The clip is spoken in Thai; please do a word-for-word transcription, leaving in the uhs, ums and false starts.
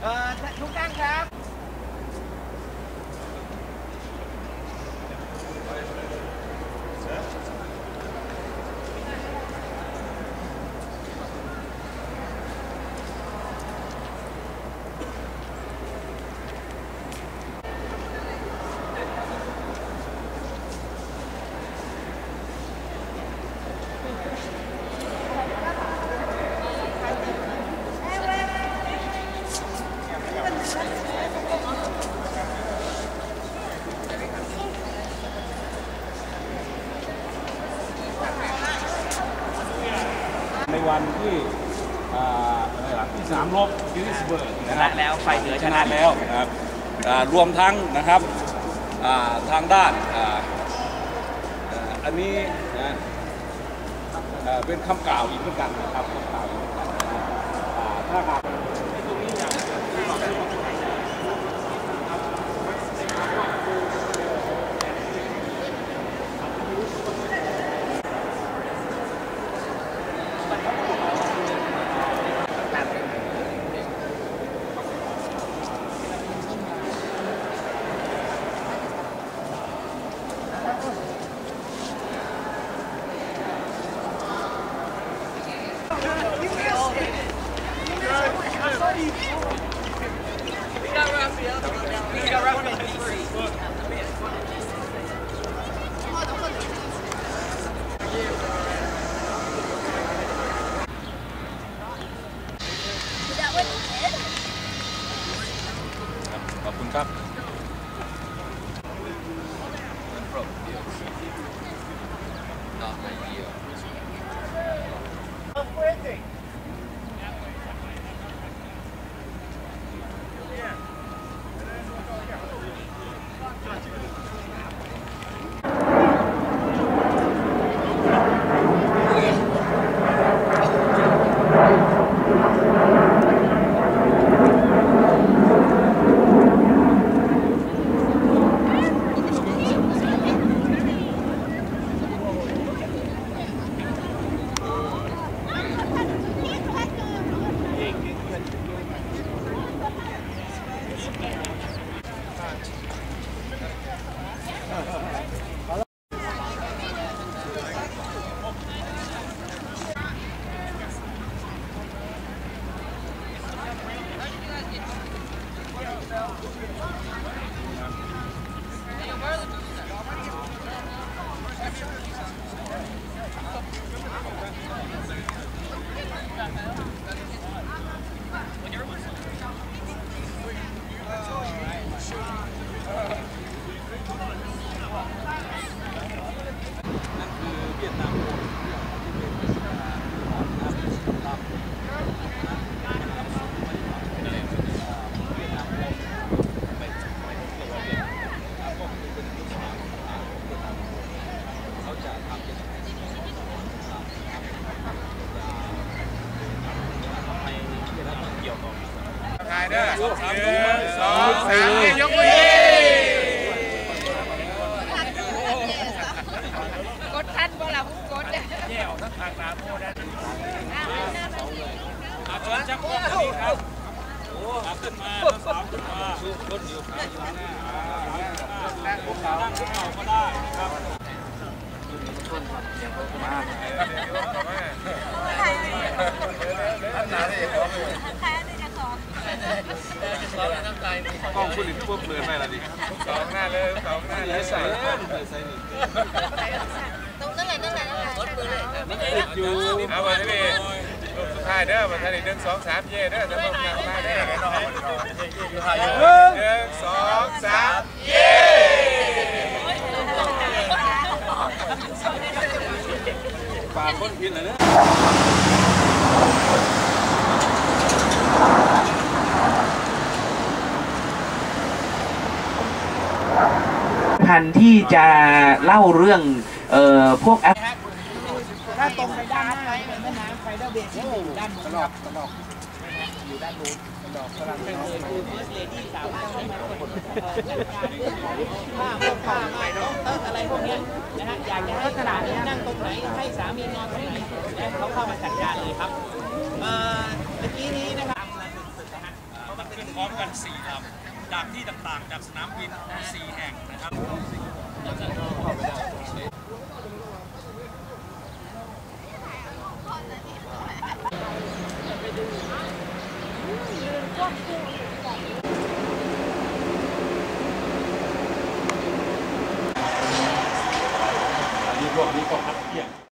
เอ่อทุกท่านครับในวันที่อะไรล่ะที่สนามรบกิลิสเบิร์กชนะแล้วไฟเหนือชนะแล้วนะครับรวมทั้งนะครับทางด้านอันนี้นะเป็นคำกล่าวอีกเหมือนกันนะครับคำกล่าวอีกเหมือนกันถ้าหากขอบคุณครับเด้อหนึ่งสองสามยกมือกดทันบ่ล่ะผู้กดแย่ออกทั้งทางน้ำโมได้อาเชิญจับกล้องนี่ครับโอ้ขึ้นมาสามขึ้นมาคนอยู่ข้างหน้านั่งพวกเรานั่งพวกเราก็ได้นะครับมากล้องคุณอีกพวกเลือนไหมล่ะดิสองหน้าเลยสองหน้าเลยใส่ใส่นี่ตรงนั้นไหนตรงไหนตรงไหนรถมือเลยติดอยู่เอาวันนี้รูปสุดท้ายเด้อวันนี้หนึ่งสองสามเย่เด้อจะต้องนำมาเด้อหนึ่งสองสามเย่ปากคนพินเลยเนอะพันที่จะเล่าเรื่องเอ่อพวกแอปถ้าตรงไปด้านหน้าแม่น้ำไฟเดอร์เบสอยู่ด้านนู้นครับอยู่ด้านนู้นกำลังเป็นคือคือเฟิร์สเลดี้สาวให้มาคนจัดการเรื่องของผ้าพวกผ้าไม้เนาะอะไรพวกนี้นะฮะอยากจะให้สถานที่นั่งตรงไหนให้สามีนอนตรงไหนเขาเข้ามาจัดการเลยครับเมื่อกี้นี้นะครับนะฮะเพราะมันเป็นขึ้นพร้อมกันสี่ลำจากที่ต่างๆจากสนามบินสี่แห่งนะครับอันนี้พวกนี้ก็พักเที่ยง